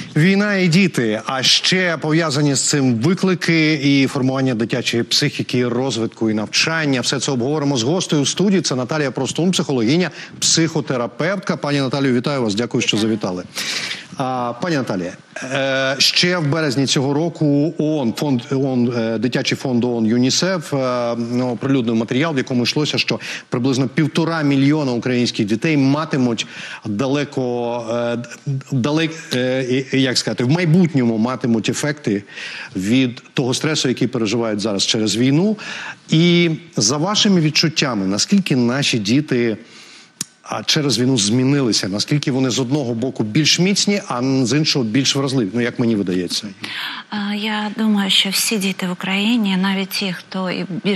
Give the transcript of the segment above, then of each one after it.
Війна і діти, а ще пов'язані з цим виклики і формування дитячої психіки, розвитку і навчання. Все це обговоримо з гостею в студії. Це Наталія Простун, психологиня, психотерапевтка. Пані Наталію, вітаю вас. Дякую, що завітали. Пані Наталія, ще в березні цього року Дитячий фонд ООН ЮНІСЕФ оприлюднив матеріал, в якому йшлося, що приблизно 1,5 мільйона українських дітей матимуть в майбутньому матимуть ефекти від того стресу, який переживають зараз через війну. І за вашими відчуттями, наскільки наші діти через війну змінилися? Наскільки вони з одного боку більш міцні, а з іншого більш вразливі? Ну, як мені видається. Я думаю, що всі діти в Україні, навіть ті, хто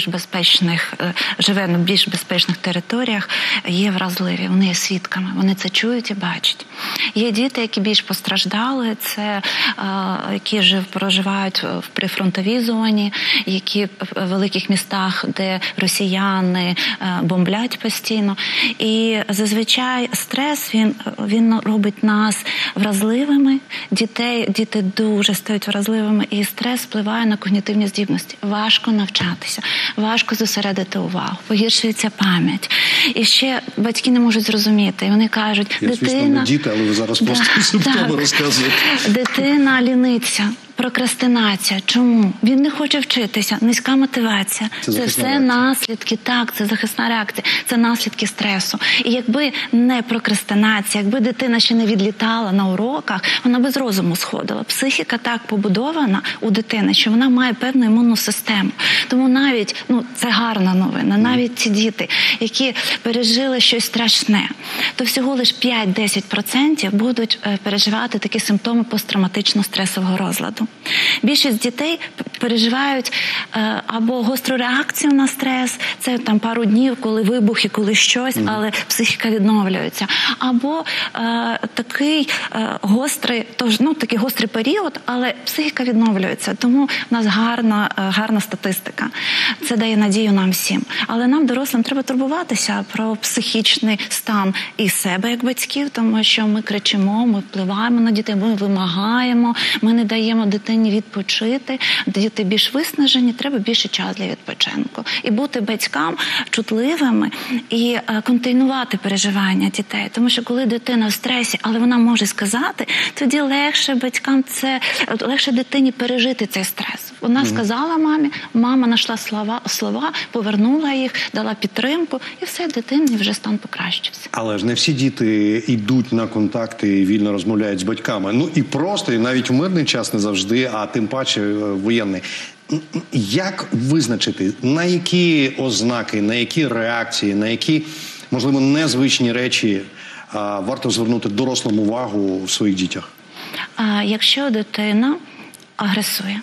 живе на більш безпечних територіях, є вразливі, вони є свідками, вони це чують і бачать. Є діти, які більш постраждали, це які проживають в прифронтовій зоні, які в великих містах, де росіяни бомблять постійно. І зазвичай стрес, він робить нас вразливими, діти дуже стають вразливими, і стрес впливає на когнітивні здібності. Важко навчатися, важко зосередити увагу, погіршується пам'ять. І ще батьки не можуть зрозуміти, і вони кажуть, звісно, не діти, але ви зараз просто симптоми розказуєте. Дитина ліниться. Прокрастинація. Чому? Він не хоче вчитися, низька мотивація. Це все наслідки, це захисна реакція, це наслідки стресу. І якби не прокрастинація, якби дитина ще не відлітала на уроках, вона без розуму сходила. Психіка так побудована у дитини, що вона має певну імунну систему. Тому навіть, це гарна новина, навіть ці діти, які пережили щось страшне, то всього лише 5-10% будуть переживати такі симптоми посттравматичного стресового розладу. Більшість дітей переживають або гостру реакцію на стрес, це там пару днів, коли вибухи, коли щось, але психіка відновлюється. Або такий гострий період, але психіка відновлюється. Тому в нас гарна статистика. Це дає надію нам всім. Але нам, дорослим, треба турбуватися про психічний стан і себе, як батьків, тому що ми кричимо, ми впливаємо на дітей, ми вимагаємо, ми не даємо дитині відпочити, діти більш виснажені, треба більше часу для відпочинку. І бути батькам чутливими і континувати переживання дітей. Тому що коли дитина в стресі, але вона може сказати, тоді легше батькам легше дитині пережити цей стрес. Вона сказала мамі, мама знайшла слова, повернула їх, дала підтримку, і все, дитині вже стан покращився. Але ж не всі діти йдуть на контакти і вільно розмовляють з батьками. І просто, і навіть у мирний час не завжди, а тим паче воєнний. Як визначити, на які ознаки, на які реакції, на які, можливо, незвичні речі варто звернути дорослим увагу в своїх дітях? Якщо дитина агресує,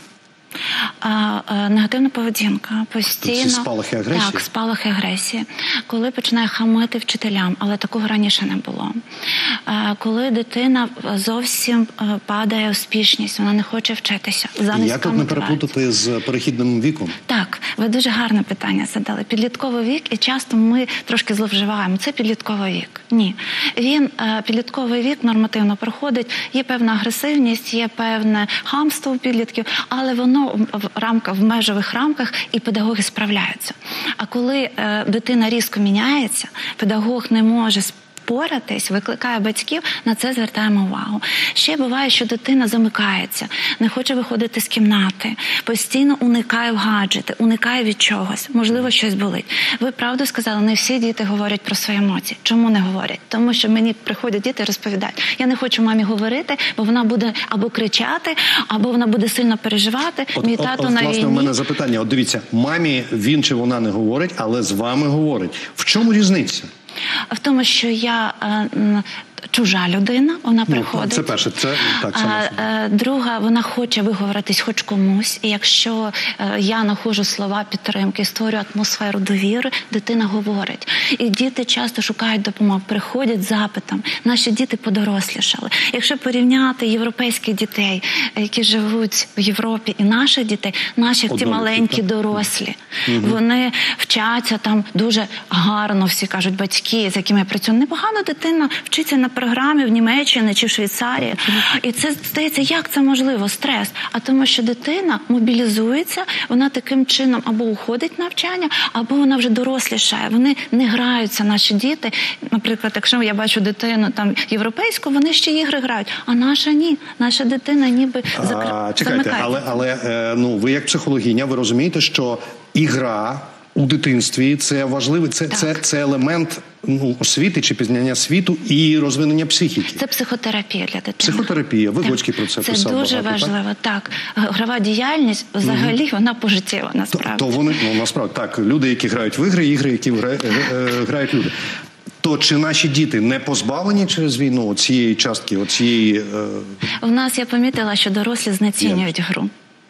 негативна поведінка, постійно... Тобто спалахи агресії? Так, спалахи агресії. Коли починає хамити вчителям, але такого раніше не було. Коли дитина зовсім падає успішність, вона не хоче вчитися. Як тут не переплутати з перехідним віком? Так, ви дуже гарне питання задали. Підлітковий вік, і часто ми трошки зловживаємо. Це підлітковий вік. Ні. Підлітковий вік нормативно проходить, є певна агресивність, є певне хамство у підлітків, але воно в межових рамках, і педагоги справляються. А коли дитина різко міняється, педагог не може поратись, викликає батьків, на це звертаємо увагу. Ще буває, що дитина замикається, не хоче виходити з кімнати, постійно уникає в гаджети, уникає від чогось, можливо, щось болить. Ви правду сказали, не всі діти говорять про свої емоції. Чому не говорять? Тому що мені приходять діти і розповідають, я не хочу мамі говорити, бо вона буде або кричати, або вона буде сильно переживати. Мій тато на війні. Власне, у мене запитання. Дивіться, мамі він чи вона не говорить, але з вами говорить. В чому різниця? В тому, що я чужа людина, вона приходить. Це перше, це так само. Друга, вона хоче виговоритись хоч комусь, і якщо я знаходжу слова підтримки, створюю атмосферу довіри, дитина говорить. І діти часто шукають допомогу, приходять з запитом. Наші діти подорослішали. Якщо порівняти європейських дітей, які живуть в Європі, і наших дітей, наші ті маленькі дорослі, вони вчаться там дуже гарно, всі кажуть, батьки, з якими я працюю. Непогано дитина вчиться на програмі в Німеччині чи в Швейцарії. І це здається, як це можливо, стрес? А тому, що дитина мобілізується, вона таким чином або уходить в навчання, або вона вже дорослішає. Вони не граються, наші діти. Наприклад, якщо я бачу дитину там європейську, вони ще ігри грають, а наша ні. Наша дитина ніби Чекайте, замикається. але ну, ви як психологиня, ви розумієте, що ігра у дитинстві – це важливий, це елемент освіти чи пізнання світу і розвинення психіки. Це психотерапія для дитини. Психотерапія, Вигоцький про це писав. Це дуже багато, важливо, так. Грова діяльність взагалі, вона пожиттєва, насправді. То вони, насправді, так, люди, які грають в ігри, які грають люди. То чи наші діти не позбавлені через війну цієї частки, оцієї... У нас, я помітила, що дорослі знецінюють гру.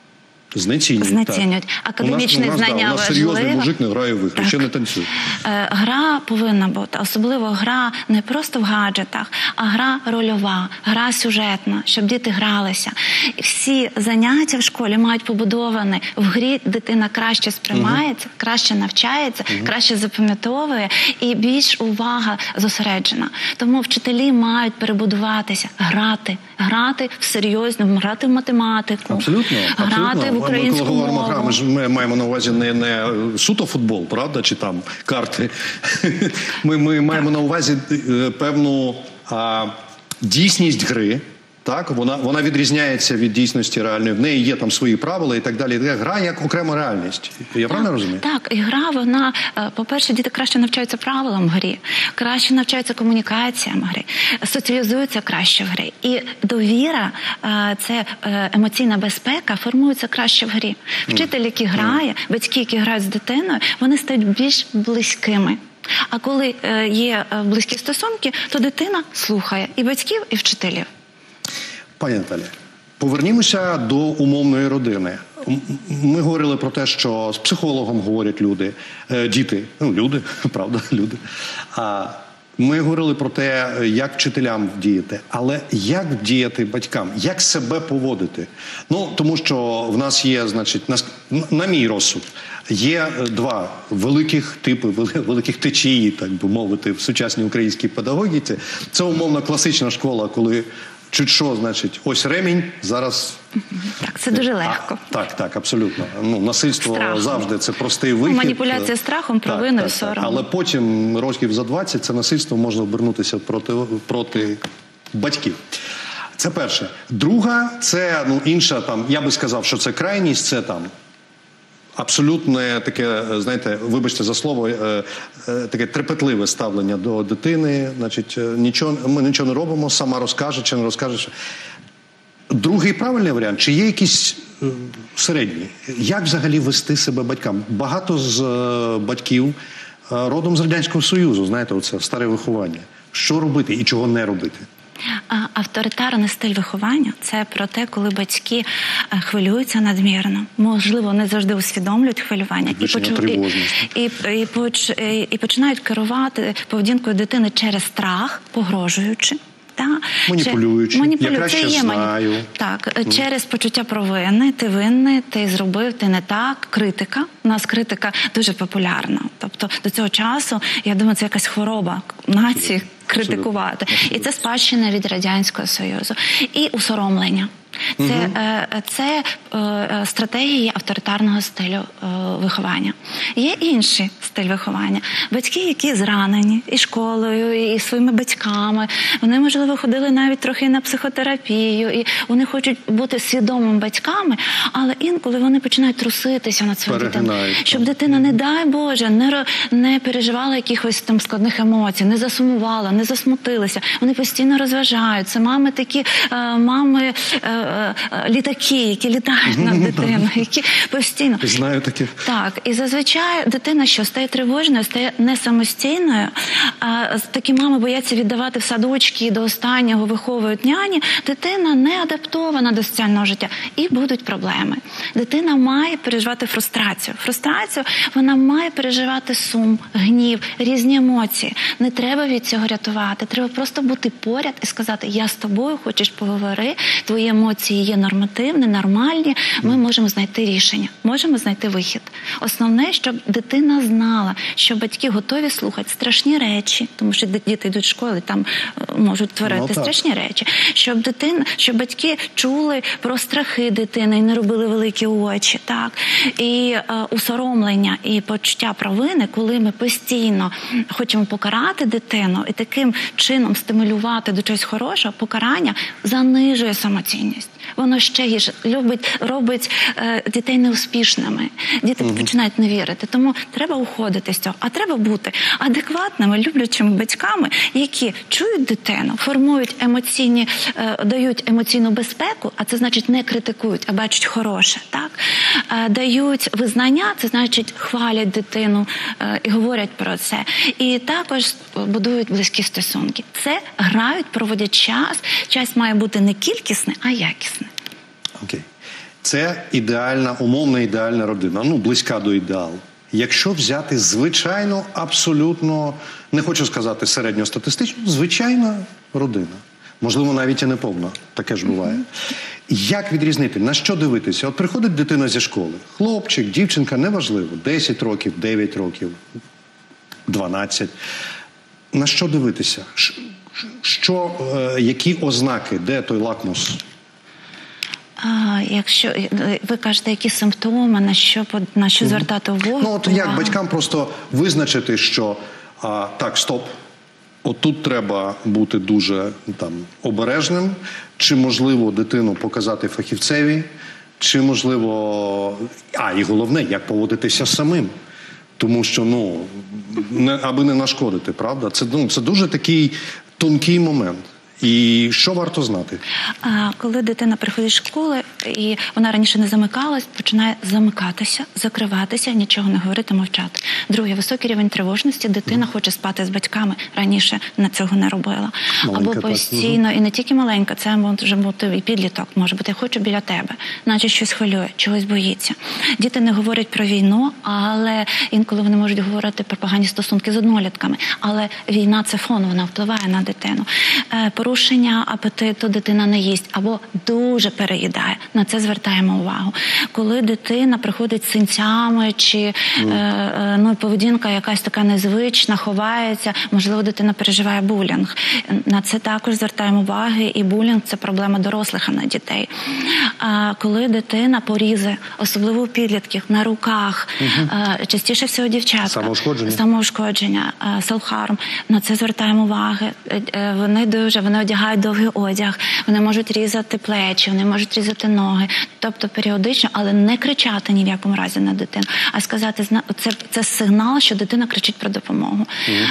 Знецінюють. Академічне знання важливе. У нас серйозний мужик не грає в ігри, ще не танцює. Гра повинна бути, особливо гра не просто в гаджетах, а гра рольова, гра сюжетна, щоб діти гралися. Всі заняття в школі мають побудовані в грі, дитина краще сприймається, краще навчається, краще запам'ятовує і більш увага зосереджена. Тому вчителі мають перебудуватися, грати в серйозну, грати в математику, абсолютно. грати в українську мову. Ми коли говоримо гра, ми маємо на увазі не суто футбол, правда, чи там карти. Ми маємо на увазі певну дійсність гри. Так, вона відрізняється від дійсності реальної. В неї є там свої правила і так далі. Гра як окрема реальність. Я правильно розумію? Так, і гра, вона, по-перше, діти краще навчаються правилам грі, краще навчаються комунікаціям гри, соціалізуються краще в грі. І довіра, це емоційна безпека, формується краще в грі. Вчитель, який грає, батьки, які грають з дитиною, вони стають більш близькими. А коли є близькі стосунки, то дитина слухає і батьків, і вчителів. Пані Наталі, повернімося до умовної родини. Ми говорили про те, що з психологом говорять люди, діти, люди, правда, люди. Ми говорили про те, як вчителям діяти, але як діяти батькам, як себе поводити? Тому що в нас є, значить, на мій розсуд, є два великих типи, великих течії, так би мовити, в сучасній українській педагогіці. Це умовно класична школа, коли чуть що, значить, ось ремінь, зараз... Так, це дуже легко. Так, абсолютно. Насильство завжди це простий вихід. Маніпуляція страхом, провиною, соромом. Але потім, років за 20, це насильство може обернутися проти батьків. Це перше. Друга, це інша, я би сказав, що це крайність, це абсолютне таке, знаєте, вибачте за слово, таке трепетливе ставлення до дитини. Значить, ми нічого не робимо, сама розкаже чи не розкаже. Другий правильний варіант, чи є якийсь середній? Як взагалі вести себе батькам? Багато з батьків родом з Радянського Союзу, знаєте, оце старе виховання. Що робити і чого не робити? Авторитарний стиль виховання – це про те, коли батьки хвилюються надмірно. Можливо, не завжди усвідомлюють хвилювання. І починають керувати поведінкою дитини через страх, погрожуючи. Маніпулюючи. Я краще знаю. Так, через почуття провини. Ти винний, ти зробив, ти не так. Критика. У нас критика дуже популярна. Тобто до цього часу, я думаю, це якась хвороба нації критикувати. І це спадщина від Радянського Союзу. І усоромлення. Це стратегії авторитарного стилю виховання. Є інший стиль виховання. Батьки, які зранені і школою, і своїми батьками. Вони, можливо, ходили навіть трохи на психотерапію, і вони хочуть бути свідомими батьками, але інколи вони починають труситися над своєю дитиною. Щоб дитина, не дай Боже, не переживала якихось там складних емоцій, не засумувала, не засмутилася. Вони постійно розважають. Це мами такі, літаки, які літають над дитиною, які постійно... Знаю таке. Так, і зазвичай дитина, що стає тривожною, стає не самостійною, такі мами бояться віддавати в садочки і до останнього виховують няні, дитина не адаптована до соціального життя і будуть проблеми. Дитина має переживати фрустрацію. Вона має переживати сум, гнів, різні емоції. Не треба від цього рятувати, треба просто бути поряд і сказати: я з тобою, хочеш поговори, твої емоції ситуації є нормативні, нормальні, ми можемо знайти рішення, можемо знайти вихід. Основне, щоб дитина знала, що батьки готові слухати страшні речі, тому що діти йдуть в школу, і там можуть творити страшні речі. Щоб батьки чули про страхи дитини і не робили великі очі, так? І усоромлення, і почуття провини, коли ми постійно хочемо покарати дитину і таким чином стимулювати до чогось хорошого, покарання занижує самоцінність. Воно ще гірше робить дітей неуспішними. Діти починають не вірити. Тому треба уходити з цього. А треба бути адекватними, люблячими батьками, які чують дитину, формують дають емоційну безпеку, а це значить не критикують, а бачать хороше. Так? Дають визнання, це значить хвалять дитину і говорять про це. І також будують близькі стосунки. Це грають, проводять час. Час має бути не кількісний, а якісний. Окей. Це ідеальна, умовно ідеальна родина, близька до ідеалу. Якщо взяти звичайно, абсолютно, не хочу сказати середньостатистичну, звичайна родина. Можливо, навіть і не повна. Таке ж буває. Як відрізнити? На що дивитися? От приходить дитина зі школи. Хлопчик, дівчинка, неважливо. 10 років, 9 років, 12. На що дивитися? Які ознаки? Де той лакмус? Якщо ви кажете, які симптоми, на що звертати увагу? Як батькам просто визначити, що так, стоп, отут треба бути дуже обережним, чи можливо дитину показати фахівцеві, чи можливо, і головне, як поводитися самим. Тому що, аби не нашкодити, правда? Це дуже такий тонкий момент. І що варто знати? Коли дитина приходить з школи, і вона раніше не замикалась, починає замикатися, закриватися, нічого не говорити, мовчати. Друге, високий рівень тривожності, дитина хоче спати з батьками, раніше цього не робила. Маленька, або постійно, і не тільки маленька, це може бути і підліток, може бути, я хочу біля тебе, наче щось хвилює, чогось боїться. Діти не говорять про війну, але інколи вони можуть говорити про погані стосунки з однолітками. Але війна – це фон, вона впливає на дитину. Порушення апетиту, дитина не їсть або дуже переїдає. На це звертаємо увагу. Коли дитина приходить з синцями чи поведінка якась така незвична, ховається, можливо, дитина переживає булінг. На це також звертаємо увагу, і булінг – це проблема дорослих, а не дітей. Коли дитина порізи, особливо у підлітків, на руках, частіше всього дівчатка. Самоушкодження, self-harm, на це звертаємо увагу. Вони одягають довгий одяг, вони можуть різати плечі, вони можуть різати ноги. Тобто періодично, але не кричати ні в якому разі на дитину, а сказати, це сигнал, що дитина кричить про допомогу.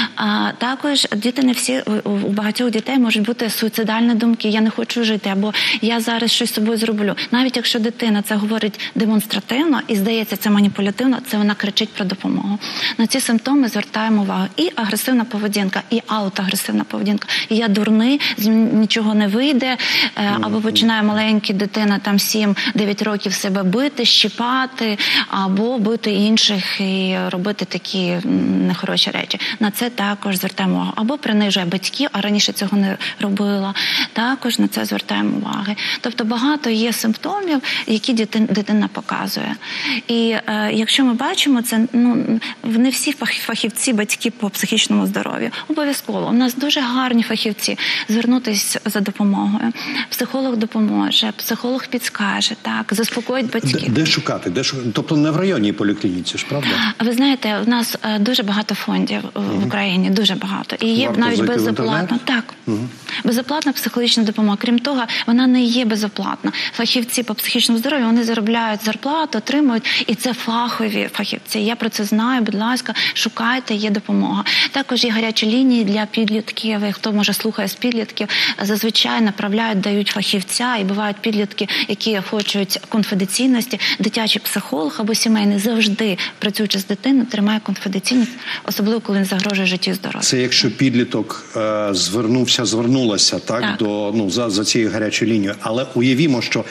Також діти не всі, у багатьох дітей можуть бути суїцидальні думки, я не хочу жити, або я зараз щось з собою зроблю. Навіть якщо дитина це говорить демонстративно і здається це маніпулятивно, це вона кричить про допомогу. На ці симптоми звертаємо увагу. І агресивна поведінка, і аутоагресивна поведінка. І я дурний, нічого не вийде, або починає маленька дитина 7-9 років себе бити, щіпати, або бити інших і робити такі нехороші речі. На це також звертаємо увагу. Або принижує батьків, а раніше цього не робила. Також на це звертаємо увагу. Тобто багато є симптомів, які дитина показує. І якщо ми бачимо це, не всі фахівці, батьки по психічному здоров'ю. Обов'язково. У нас дуже гарні фахівці. Звернутися за допомогою. Психолог допоможе, психолог підскаже, заспокоїть батьків. Де шукати? Тобто не в районній поліклініці ж, правда? Ви знаєте, у нас дуже багато фондів в Україні, дуже багато. І є навіть безоплатно. Безоплатна психологічна допомога. Крім того, вона не є безоплатна. Фахівці по психічному здоров'ю, вони заробляють зарплату, отримують, і це фахові фахівці. Я про це знаю, будь ласка, шукайте, є допомога. Також є гарячі лінії для підлітків, хто може слухає з підлітків, зазвичай направляють, дають фахівця, і бувають підлітки, які хочуть конфіденційності. Дитячий психолог або сімейний завжди, працюючи з дитиною, тримає конфіденційність, особливо, коли він загрожує життю і здоров'ю. Це якщо підліток звернулася, за цією гарячою лінією. Але уявімо, що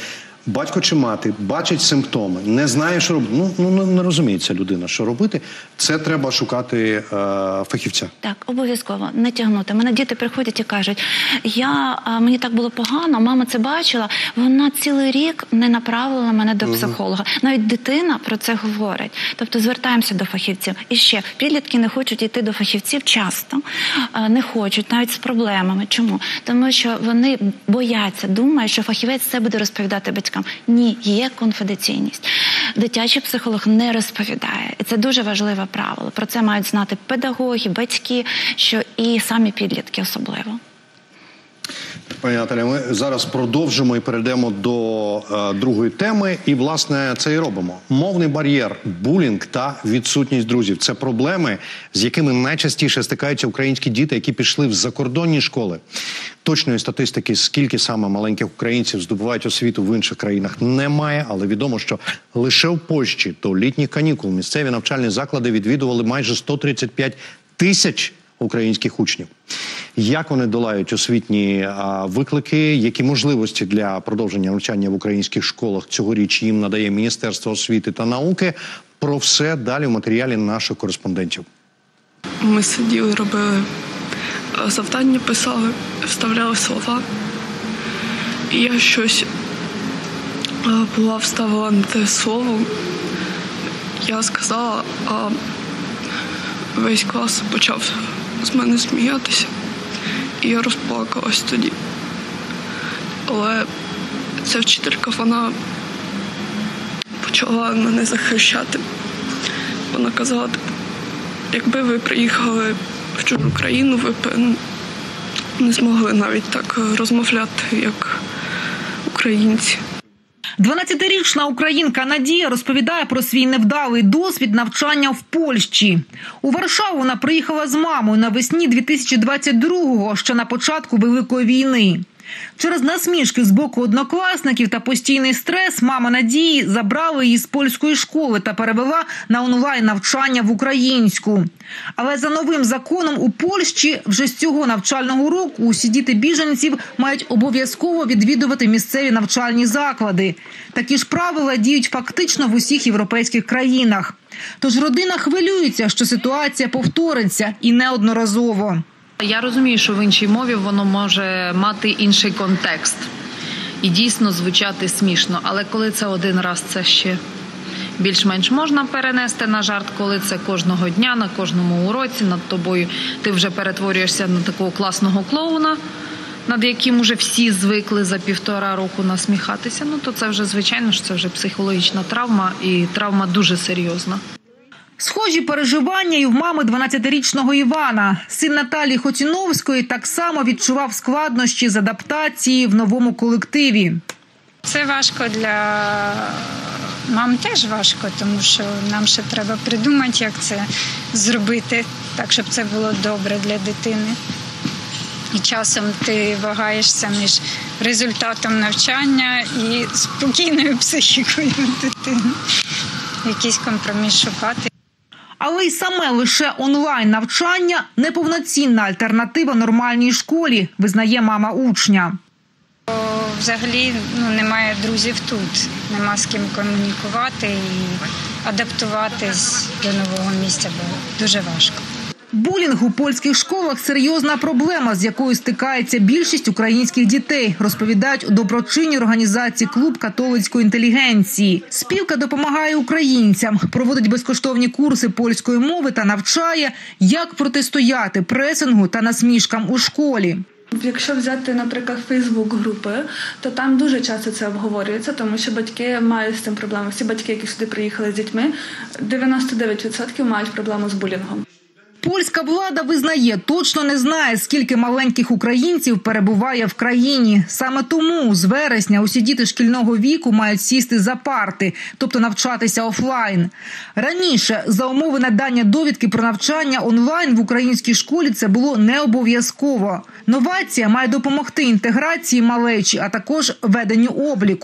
батько чи мати бачить симптоми, не знає, що робити, не розуміє ця людина, що робити, це треба шукати фахівця. Так, обов'язково, не тягнути. Мене діти приходять і кажуть, мені так було погано, мама це бачила, вона цілий рік не направила мене до психолога. Навіть дитина про це говорить. Тобто звертаємося до фахівців. І ще, підлітки не хочуть йти до фахівців часто, не хочуть, навіть з проблемами. Чому? Тому що вони бояться, думають, що фахівець це буде розповідати батькам. Ні, є конфіденційність. Дитячий психолог не розповідає. І це дуже важливе правило. Про це мають знати педагоги, батьки, що і самі підлітки особливо. Пані Наталя, ми зараз продовжимо і перейдемо до другої теми. І, власне, це і робимо. Мовний бар'єр, булінг та відсутність друзів. Це проблеми, з якими найчастіше стикаються українські діти, які пішли в закордонні школи. Точної статистики, скільки саме маленьких українців здобувають освіту в інших країнах, немає. Але відомо, що лише в Польщі до літніх канікул місцеві навчальні заклади відвідували майже 135 тисяч українських учнів. Як вони долають освітні виклики, які можливості для продовження навчання в українських школах цьогоріч їм надає Міністерство освіти та науки? Про все далі в матеріалі наших кореспондентів. Ми сиділи, робили завдання, писали, вставляли слова. І я щось вставила на те слово. Я сказала, а весь клас почав з мене сміятися. І я розплакалась тоді. Але ця вчителька, вона почала мене захищати. Вона казала, якби ви приїхали в чужу країну, ви б не змогли навіть так розмовляти, як українці. 12-річна українка Надія розповідає про свій невдалий досвід навчання в Польщі. У Варшаву вона приїхала з мамою навесні 2022-го, ще на початку Великої війни. Через насмішки з боку однокласників та постійний стрес мама Надії забрала її з польської школи та перевела на онлайн-навчання в українську. Але за новим законом у Польщі вже з цього навчального року усі діти біженців мають обов'язково відвідувати місцеві навчальні заклади. Такі ж правила діють фактично в усіх європейських країнах. Тож родина хвилюється, що ситуація повториться і неодноразово. Я розумію, що в іншій мові воно може мати інший контекст і дійсно звучати смішно. Але коли це один раз, це ще більш-менш можна перенести на жарт. Коли це кожного дня, на кожному уроці, над тобою ти вже перетворюєшся на такого класного клоуна, над яким уже всі звикли за 1,5 року насміхатися, то це вже, звичайно, що це вже психологічна травма і травма дуже серйозна. Схожі переживання і в мами 12-річного Івана. Син Наталії Хотіновської так само відчував складнощі з адаптації в новому колективі. Це важко для мам, теж важко, тому що нам ще треба придумати, як це зробити, так, щоб це було добре для дитини. І часом ти вагаєшся між результатом навчання і спокійною психікою дитини. Якийсь компроміс шукати. Але й саме лише онлайн-навчання – неповноцінна альтернатива нормальній школі, визнає мама учня. Взагалі немає друзів тут, нема з ким комунікувати і адаптуватись до нового місця, бо дуже важко. Булінг у польських школах – серйозна проблема, з якою стикається більшість українських дітей, розповідають у доброчинній організації «Клуб католицької інтелігенції». Спілка допомагає українцям, проводить безкоштовні курси польської мови та навчає, як протистояти пресингу та насмішкам у школі. Якщо взяти, наприклад, Фейсбук-групи, то там дуже часто це обговорюється, тому що батьки мають з цим проблеми. Всі батьки, які сюди приїхали з дітьми, 99% мають проблему з булінгом. Польська влада визнає, точно не знає, скільки маленьких українців перебуває в країні. Саме тому з вересня усі діти шкільного віку мають сісти за парти, тобто навчатися офлайн. Раніше за умови надання довідки про навчання онлайн в українській школі це було не обов'язково. Новація має допомогти інтеграції малечі, а також веденню обліку.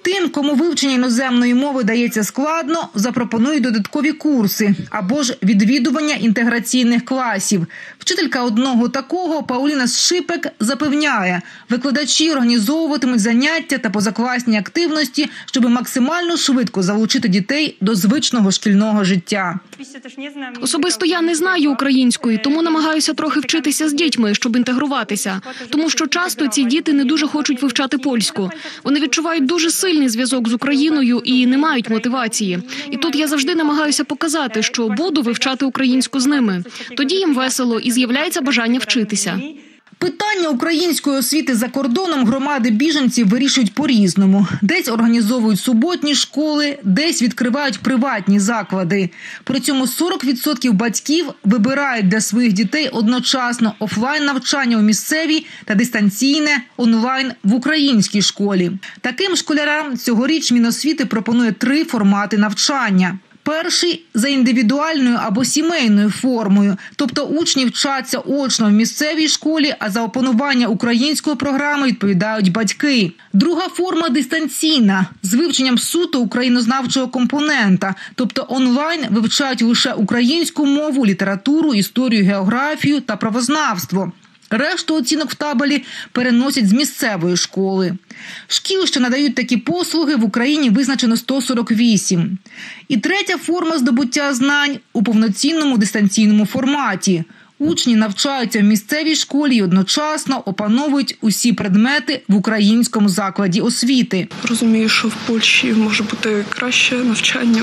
Тим, кому вивчення іноземної мови дається складно, запропонують додаткові курси або ж відвідування інтеграційних класів. Вчителька одного такого, Пауліна Шипек, запевняє, викладачі організовуватимуть заняття та позакласні активності, щоб максимально швидко залучити дітей до звичного шкільного життя. Особисто я не знаю української, тому намагаюся трохи вчитися з дітьми, щоб інтегруватися. Тому що часто ці діти не дуже хочуть вивчати польську. Вони відчувають дуже сильний зв'язок з Україною і не мають мотивації. І тут я завжди намагаюся показати, що буду вивчати українську з ними. Тоді їм весело і з'являється бажання вчитися. Питання української освіти за кордоном громади біженців вирішують по-різному. Десь організовують суботні школи, десь відкривають приватні заклади. При цьому 40% батьків вибирають для своїх дітей одночасно офлайн-навчання у місцевій та дистанційне онлайн в українській школі. Таким школярам цьогоріч Міносвіти пропонує 3 формати навчання. Перший – за індивідуальною або сімейною формою, тобто учні вчаться очно в місцевій школі, а за опанування української програми відповідають батьки. Друга форма – дистанційна, з вивченням суто українознавчого компонента, тобто онлайн вивчають лише українську мову, літературу, історію, географію та правознавство. Решту оцінок в табелі переносять з місцевої школи. Шкіл, що надають такі послуги, в Україні визначено 148. І третя форма здобуття знань – у повноцінному дистанційному форматі. Учні навчаються в місцевій школі і одночасно опановують усі предмети в українському закладі освіти. Розумію, що в Польщі може бути краще навчання,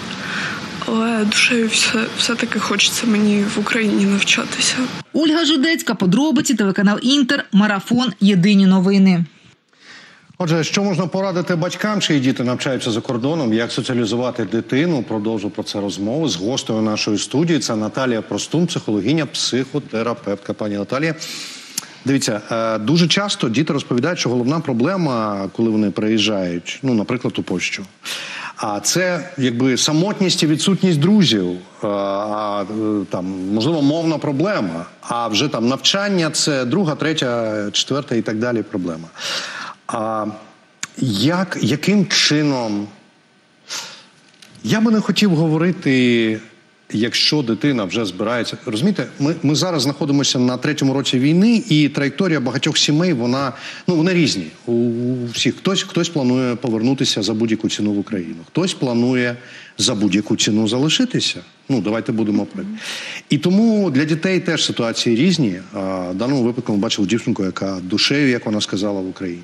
але душею все-таки хочеться мені в Україні навчатися. Ольга Жудецька, подробиці, телеканал «Інтер», Марафон, Єдині новини. Отже, що можна порадити батькам, чиї діти навчаються за кордоном, як соціалізувати дитину? Продовжу про це розмову з гостею нашої студії. Це Наталія Простун, психологиня, психотерапевтка. Пані Наталія, дивіться, дуже часто діти розповідають, що головна проблема, коли вони приїжджають, наприклад, у Польщу, а це, самотність і відсутність друзів, можливо, мовна проблема, а вже навчання – це друга, третя, четверта і так далі проблема. Яким чином? Я би не хотів говорити, якщо дитина вже збирається. Розумієте, ми зараз знаходимося на 3-му році війни, і траєкторія багатьох сімей, вони різні. У всіх. Хтось планує повернутися за будь-яку ціну в Україну, хтось планує за будь-яку ціну залишитися. Давайте будемо приклади. І тому для дітей теж ситуації різні. В даному випадку ми бачили дівчинку, яка душею, як вона сказала, в Україні.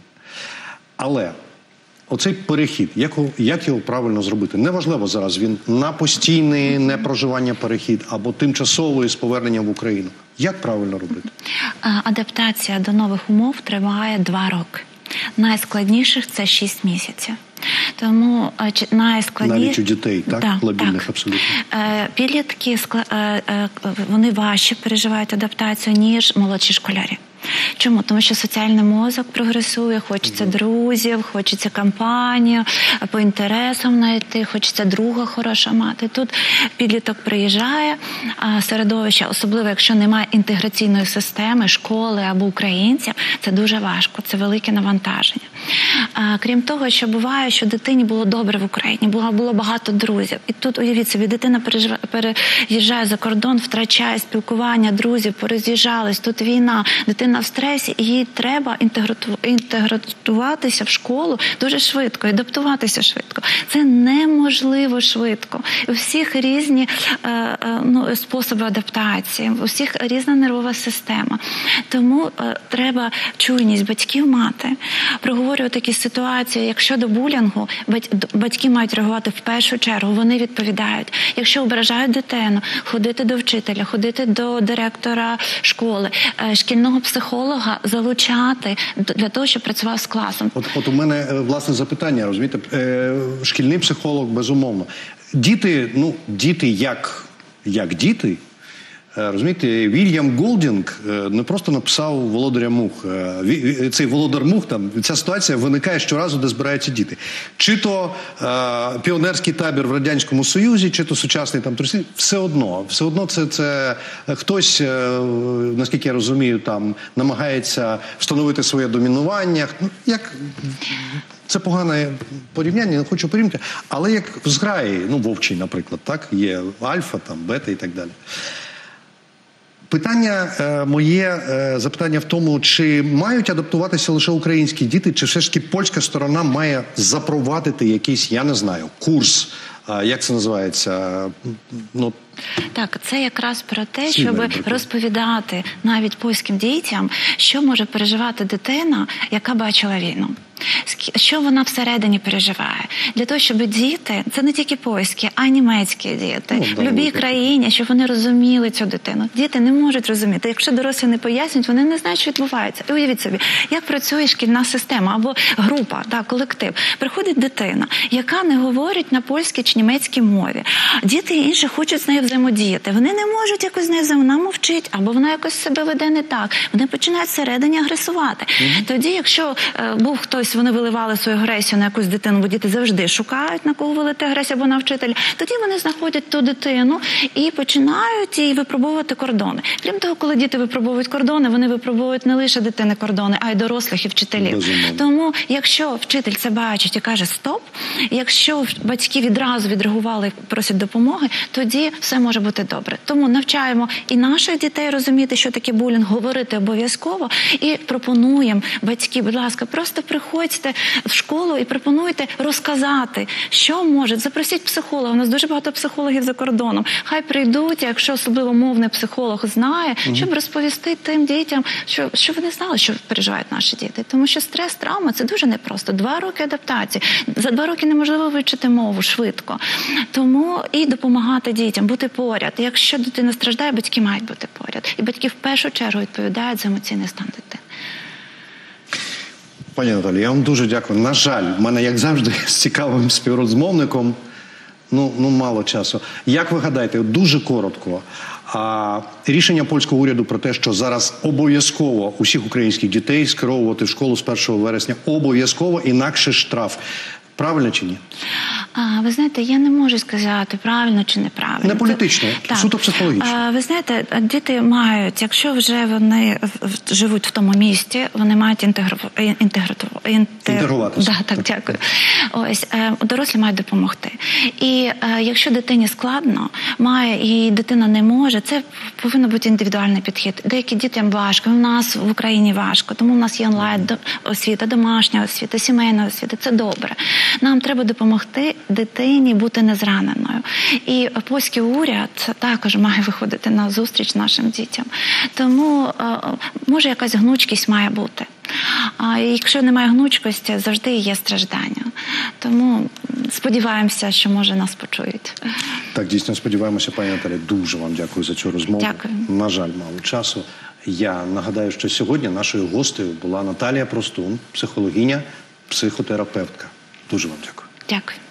Але оцей перехід, як його правильно зробити? Неважливо зараз, він на постійний непроживання перехід або тимчасовий з поверненням в Україну. Як правильно робити? Адаптація до нових умов триває 2 роки. Найскладніших – це 6 місяців. Тому найскладніше... Навіть у дітей, так? Лабільних, так. Абсолютно. Підлітки, вони важче переживають адаптацію, ніж молодші школярі. Чому? Тому що соціальний мозок прогресує, хочеться друзів, хочеться компанію, по інтересам знайти, хочеться друга хороша мати. Тут підліток приїжджає, середовище, особливо якщо немає інтеграційної системи, школи або українців, це дуже важко, це велике навантаження. Крім того, що буває, що дитині було добре в Україні, було багато друзів. І тут, уявіть собі, дитина переїжджає за кордон, втрачає спілкування, друзів, пороз'їжджались, тут війна, дитина в стресі, і їй треба інтегруватися в школу дуже швидко, адаптуватися швидко. Це неможливо швидко. У всіх різні способи адаптації, у всіх різна нервова система. Тому треба чуйність батьків мати, проговорювати такі ситуації, як щодо булінгу, батьки мають реагувати в першу чергу, вони відповідають. Якщо ображають дитину, ходити до вчителя, ходити до директора школи, шкільного психолога залучати для того, щоб працював з класом. От у мене, власне, запитання, розумієте, шкільний психолог, безумовно. Діти як діти, Розумієте, Вільям Голдінг не просто написав «Володаря мух». Цей «Володар мух», там, ця ситуація виникає щоразу, де збираються діти. Чи то піонерський табір в Радянському Союзі, чи то сучасний там туризм, все одно це хтось, наскільки я розумію, там намагається встановити своє домінування. Це погане порівняння, не хочу порівняти, але як в зграї, вовчий, наприклад, так, є альфа, там, бета і так далі. Запитання в тому, чи мають адаптуватися лише українські діти, чи все ж таки польська сторона має запровадити якийсь, я не знаю, курс, як це називається, Так, це якраз про те, щоб розповідати навіть польським дітям, що може переживати дитина, яка бачила війну. Що вона всередині переживає. Для того, щоб діти, це не тільки польські, а й німецькі діти, в будь-якій країні, щоб вони розуміли цю дитину. Діти не можуть розуміти. Якщо дорослі не пояснюють, вони не знають, що відбувається. І уявіть собі, як працює шкільна система або група, колектив. Приходить дитина, яка не говорить на польській чи німецькій мові. Діти інші хочуть з нею взаємодіяти. Вони не можуть якось з нею вона мовчить, або вона якось себе веде не так. Вони починають всередині агресувати. Тоді, якщо був хтось, вони виливали свою агресію на якусь дитину, бо діти завжди шукають, на кого вилити агресію, або на вчителя. Тоді вони знаходять ту дитину і починають їй випробовувати кордони. Крім того, коли діти випробовують кордони, вони випробовують не лише дитини кордони, а й дорослих і вчителів. Безумовно. Тому, якщо вчитель це бачить і каже «стоп», якщо батьки відразу відреагували і просять допомоги, тоді все може бути добре. Тому навчаємо і наших дітей розуміти, що таке булінг, говорити обов'язково, і пропонуємо батьки, будь ласка, просто приходьте в школу і пропонуйте розказати, що може. Запросіть психолога. У нас дуже багато психологів за кордоном. Хай прийдуть, якщо особливо мовний психолог знає, щоб розповісти тим дітям, що вони знали, що переживають наші діти. Тому що стрес, травма – це дуже непросто. 2 роки адаптації. За 2 роки неможливо вивчити мову швидко. Тому і допомагати дітям, бути поряд. Якщо дитина страждає, батьки мають бути поряд. І батьки в першу чергу відповідають за емоційний стан дитини. Пані Наталі, я вам дуже дякую. На жаль, в мене, як завжди, з цікавим співрозмовником, мало часу. Як ви гадаєте, дуже коротко, рішення польського уряду про те, що зараз обов'язково усіх українських дітей скеровувати в школу з 1 вересня, обов'язково, інакше штраф. Правильно чи ні? Ви знаєте, я не можу сказати, правильно чи неправильно. Не політично, суто психологічно. Ви знаєте, діти мають, якщо вже вони живуть в тому місті, вони мають інтегруватися. Так, дякую. Ось, дорослі мають допомогти. І якщо дитині складно, і дитина не може, це повинен бути індивідуальний підхід. Деякі дітям важко, у нас в Україні важко, тому у нас є онлайн-освіта, домашня освіта, сімейна освіта, це добре. Нам треба допомогти дитині бути незраненою. І польський уряд також має виходити на зустріч нашим дітям. Тому, може, якась гнучкість має бути. А якщо немає гнучкості, завжди є страждання. Тому сподіваємося, що, може, нас почують. Так, дійсно сподіваємося, пані Наталі. Дуже вам дякую за цю розмову. Дякую. На жаль, мало часу. Я нагадаю, що сьогодні нашою гостею була Наталія Простун, психологиня, психотерапевтка. Дуже вам дякую. Дякую.